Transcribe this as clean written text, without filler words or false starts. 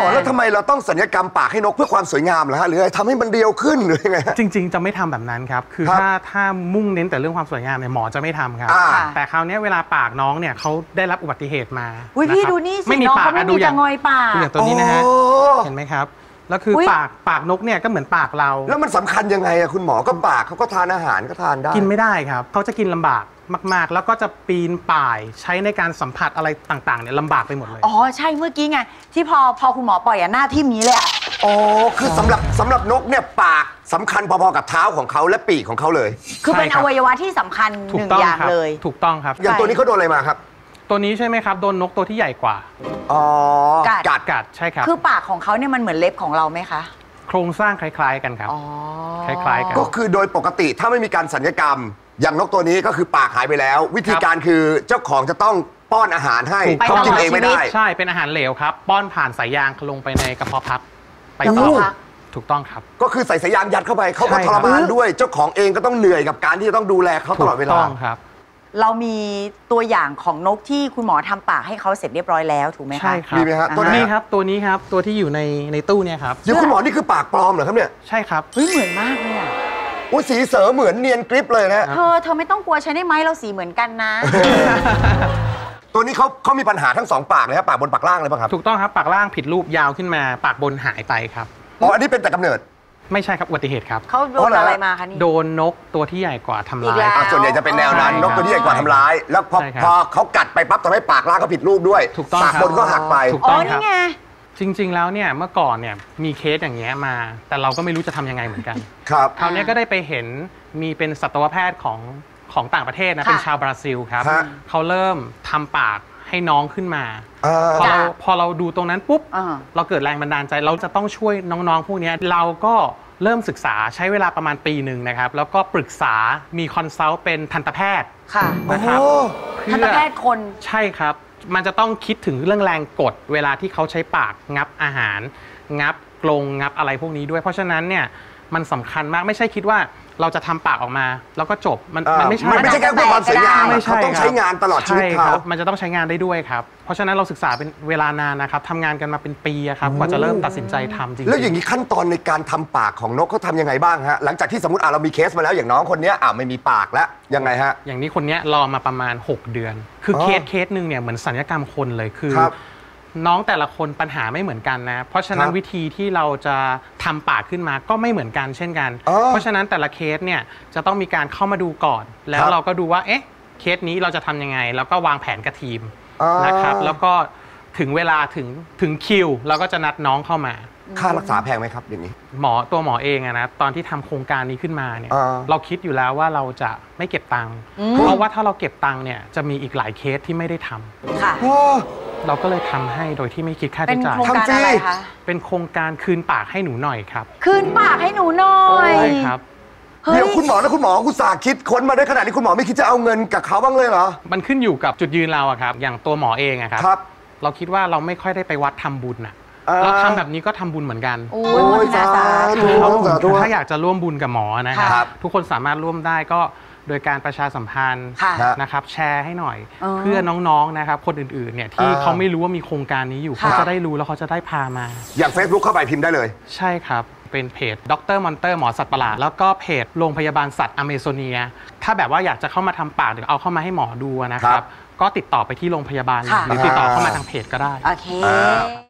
อแล้วทำไมเราต้องศัลยกรรมปากให้นกเพื่อความสวยงามเหรอฮะหรือทำให้มันเรียวขึ้นหรือยังไงจริงๆจะไม่ทำแบบนั้นครับคือถ้ามุ่งเน้นแต่เรื่องความสวยงามเนี่ยหมอจะไม่ทำครับแต่คราวนี้เวลาปากน้องเนี่ยเขาได้รับอุบัติเหตุมาพี่ดูนี่สิน้องเขาไม่มีจะงอยปากอย่างตัวนี้นะฮะเห็นไหมครับแล้วคือปากนกเนี่ยก็เหมือนปากเราแล้วมันสำคัญยังไงอะคุณหมอก็ปากเขาก็ทานอาหารก็ทานได้กินไม่ได้ครับเขาจะกินลำบากมากๆแล้วก็จะปีนป่ายใช้ในการสัมผัสอะไรต่างๆเนี่ยลำบากไปหมดเลยอ๋อใช่เมื่อกี้ไงที่พอคุณหมอปล่อยหน้าทิ่มนี้เลยอ๋อคือสำหรับนกเนี่ยปากสำคัญพอๆกับเท้าของเขาและปีกของเขาเลยคือเป็นอวัยวะที่สำคัญหนึ่งอย่างเลยถูกต้องครับอย่างตัวนี้เขาโดนอะไรมาครับตัวนี้ใช่ไหมครับโดนนกตัวที่ใหญ่กว่าอ๋อกัดใช่ครับคือปากของเขาเนี่ยมันเหมือนเล็บของเราไหมคะโครงสร้างคล้ายๆกันครับคล้ายๆกันก็คือโดยปกติถ้าไม่มีการศัลยกรรมอย่างนกตัวนี้ก็คือปากหายไปแล้ววิธีการคือเจ้าของจะต้องป้อนอาหารให้เขากินเองไม่ได้ใช่เป็นอาหารเหลวครับป้อนผ่านสายยางลงไปในกระเพาะพับไปต่อถูกต้องครับก็คือใส่สายยางยัดเข้าไปเขาก็ทรมานด้วยเจ้าของเองก็ต้องเหนื่อยกับการที่จะต้องดูแลเขาตลอดเวลาถูกต้องครับเรามีตัวอย่างของนกที่คุณหมอทำปากให้เขาเสร็จเรียบร้อยแล้วถูกไหมคะใช่ครับมีไหมฮะตัวนี้ครับตัวนี้ครับตัวที่อยู่ในตู้เนี่ยครับเดี๋ยวคุณหมอนี่คือปากปลอมเหรอครับเนี่ยใช่ครับเหมือนมากเลยอ่ะอุ้ยสีเสอเหมือนเนียนกริปเลยนะเธอไม่ต้องกลัวใช้ได้ไหมเราสีเหมือนกันนะตัวนี้เขามีปัญหาทั้ง2ปากเลยครับปากบนปากล่างเลยป่ะครับถูกต้องครับปากล่างผิดรูปยาวขึ้นมาปากบนหายไปครับอ๋ออันนี้เป็นแต่กำเนิดไม่ใช่ครับอุบัติเหตุครับเขาโดนอะไรมาคะนี่โดนนกตัวที่ใหญ่กว่าทำร้ายส่วนใหญ่จะเป็นแนวนั้นนกตัวที่ใหญ่กว่าทำร้ายแล้วพอเขากัดไปปั๊บทำให้ปากล่างเขาผิดรูปด้วยปากบนก็หักไปถูกต้องครับจริงๆแล้วเนี่ยเมื่อก่อนเนี่ยมีเคสอย่างเงี้ยมาแต่เราก็ไม่รู้จะทำยังไงเหมือนกันครับคราวนี้ก็ได้ไปเห็นมีเป็นสัตวแพทย์ของต่างประเทศนะเป็นชาวบราซิลครับเขาเริ่มทำปากให้น้องขึ้นมาพอเราดูตรงนั้นปุ๊บเราเกิดแรงบันดาลใจเราจะต้องช่วยน้องๆพวกนี้เราก็เริ่มศึกษาใช้เวลาประมาณปีหนึ่งนะครับแล้วก็ปรึกษามีคอนซัลท์เป็นทันตแพทย์นะครับทันตแพทย์คนใช่ครับมันจะต้องคิดถึงเรื่องแรงกดเวลาที่เขาใช้ปากงับอาหารงับกรงงับอะไรพวกนี้ด้วยเพราะฉะนั้นเนี่ยมันสำคัญมากไม่ใช่คิดว่าเราจะทำปากออกมาแล้วก็จบมันไม่ใช่แค่เพื่อความสวยงามเขาต้องใช้งานตลอดชีวิตเขามันจะต้องใช้งานได้ด้วยครับเพราะฉะนั้นเราศึกษาเป็นเวลานานนะครับทำงานกันมาเป็นปีครับกว่าจะเริ่มตัดสินใจทำจริงแล้วอย่างนี้ขั้นตอนในการทำปากของนกเขาทำยังไงบ้างฮะหลังจากที่สมมติเรามีเคสมาแล้วอย่างน้องคนนี้ไม่มีปากแล้วยังไงฮะอย่างนี้คนนี้รอมาประมาณ6 เดือนคือเคสหนึ่งเนี่ยเหมือนศัลยกรรมคนเลยคือน้องแต่ละคนปัญหาไม่เหมือนกันนะเพราะฉะนั้นวิธีที่เราจะทำปากขึ้นมาก็ไม่เหมือนกันเช่นกันเพราะฉะนั้นแต่ละเคสเนี่ยจะต้องมีการเข้ามาดูก่อนแล้วเราก็ดูว่าเอ๊ะเคสนี้เราจะทำยังไงแล้วก็วางแผนกับทีมนะครับแล้วก็ถึงเวลาถึงคิวเราก็จะนัดน้องเข้ามาค่ารักษาแพงไหมครับอย่างนี้ตัวหมอเองนะตอนที่ทำโครงการนี้ขึ้นมาเนี่ยเราคิดอยู่แล้วว่าเราจะไม่เก็บตังค์เพราะว่าถ้าเราเก็บตังค์เนี่ยจะมีอีกหลายเคสที่ไม่ได้ทำค่ะเราก็เลยทำให้โดยที่ไม่คิดค่าใช้จ่ายเป็นโครงการอะไรคะเป็นโครงการคืนปากให้หนูหน่อยครับคืนปากให้หนูหน่อยใช่ครับเดี๋ยวคุณหมอแล้วคุณหมออุตส่าห์คิดค้นมาได้ขนาดนี้คุณหมอไม่คิดจะเอาเงินกับเขาบ้างเลยเหรอมันขึ้นอยู่กับจุดยืนเราอะครับอย่างตัวหมอเองอะครับเราคิดว่าเราไม่ค่อยได้ไปวัดทำบุญอะเราทำแบบนี้ก็ทำบุญเหมือนกันโอ้ยสาธุถ้าอยากจะร่วมบุญกับหมอนะครับทุกคนสามารถร่วมได้ก็โดยการประชาสัมพันธ์นะครับแชร์ให้หน่อยเพื่อน้องๆนะครับคนอื่นๆเนี่ยที่เขาไม่รู้ว่ามีโครงการนี้อยู่เขาจะได้รู้แล้วเขาจะได้พามาอย่าง Facebook เข้าไปพิมพ์ได้เลยใช่ครับเป็นเพจดร.มอนเตอร์หมอสัตว์ประหลาดแล้วก็เพจโรงพยาบาลสัตว์อเมซอเนียถ้าแบบว่าอยากจะเข้ามาทำปากหรือเอาเข้ามาให้หมอดูนะครับก็ติดต่อไปที่โรงพยาบาลหรือติดต่อเข้ามาทางเพจก็ได้โอเค